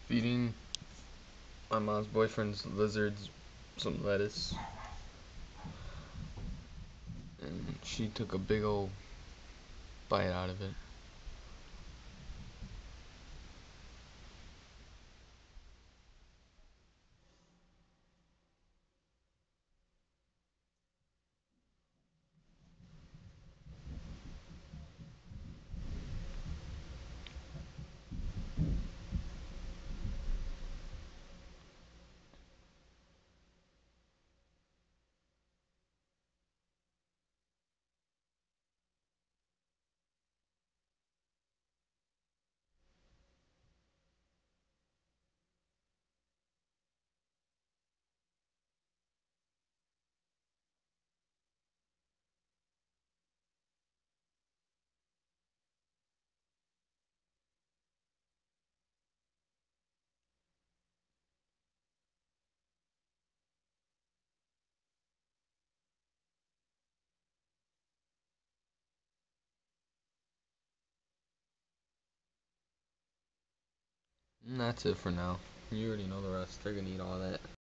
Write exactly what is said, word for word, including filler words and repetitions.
feeding my mom's boyfriend's lizards some lettuce, and she took a big old bite out of it. And that's it for now. You already know the rest. They're gonna eat all that.